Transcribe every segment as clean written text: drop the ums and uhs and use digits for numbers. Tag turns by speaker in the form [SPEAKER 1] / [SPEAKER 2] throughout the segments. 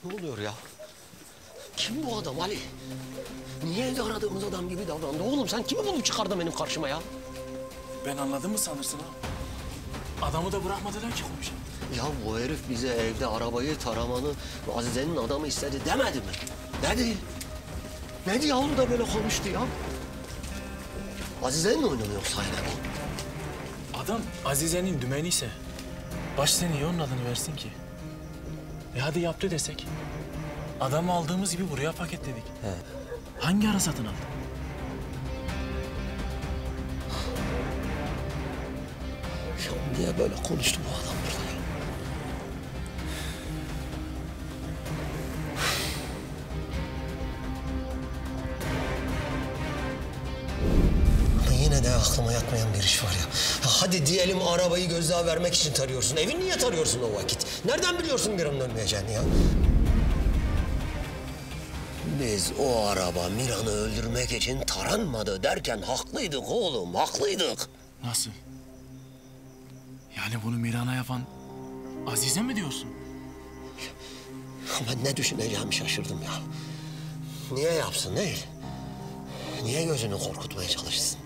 [SPEAKER 1] Ne oluyor ya? Kim bu adam Ali? Niye evde aradığımız adam gibi davrandı? Oğlum sen kimi bulup çıkardın benim karşıma ya?
[SPEAKER 2] Ben anladım mı sanırsın ha? Adamı da bırakmadılar ki konuşalım.
[SPEAKER 1] Ya bu herif bize evde arabayı taramanı Azize'nin adamı istedi demedi mi? Dedi. Dedi ya onu da böyle konuştu ya. Azize'nin oyunu mu yoksa yine bu?
[SPEAKER 2] Adam Azize'nin dümeni ise baş seni onun adını versin ki. Hadi yaptı desek. Adamı aldığımız gibi buraya paketledik.
[SPEAKER 1] He.
[SPEAKER 2] Hangi ara satın aldın?
[SPEAKER 1] Ya niye böyle konuştu bu adam burada ya? Ama yine de aklıma yatmayan bir iş var ya. Ya hadi diyelim arabayı gözdağı vermek için tarıyorsun. Evi niye tarıyorsun o vakit? Nereden biliyorsun Mira'nın ölmeyeceğini ya? Biz o araba Mira'nı öldürmek için taranmadı derken haklıydık oğlum, haklıydık.
[SPEAKER 2] Nasıl? Yani bunu Miran'a yapan Azize mi diyorsun?
[SPEAKER 1] Ben ne düşüneceğimi şaşırdım ya. Niye yapsın değil? Niye gözünü korkutmaya çalışsın?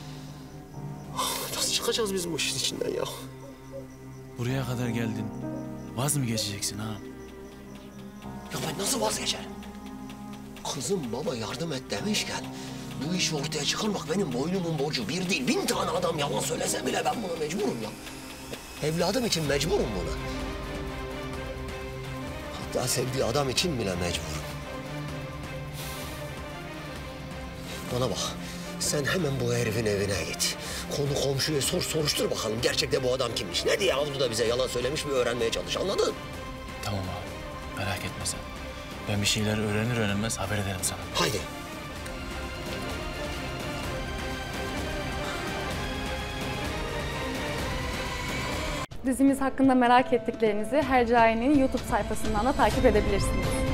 [SPEAKER 1] Nasıl çıkacağız biz bu işin içinden ya?
[SPEAKER 2] Buraya kadar geldin. Vaz mı geçeceksin ha?
[SPEAKER 1] Ya ben nasıl vazgeçerim? Kızım baba yardım et demişken bu işi ortaya çıkarmak benim boynumun borcu. Bir değil 1000 tane adam yalan söylese bile ben buna mecburum ya. Evladım için mecburum buna. Hatta sevdiği adam için bile mecburum. Bana bak, sen hemen bu herifin evine git. Konu komşuya soruştur bakalım gerçekte bu adam kimmiş. Ne diye avluda bize yalan söylemiş bir öğrenmeye çalış, anladın?
[SPEAKER 2] Tamam abi, merak etme sen. Ben bir şeyler öğrenir öğrenmez haber ederim sana.
[SPEAKER 1] Haydi.
[SPEAKER 3] Dizimiz hakkında merak ettiklerinizi Hercai'nin YouTube sayfasından da takip edebilirsiniz.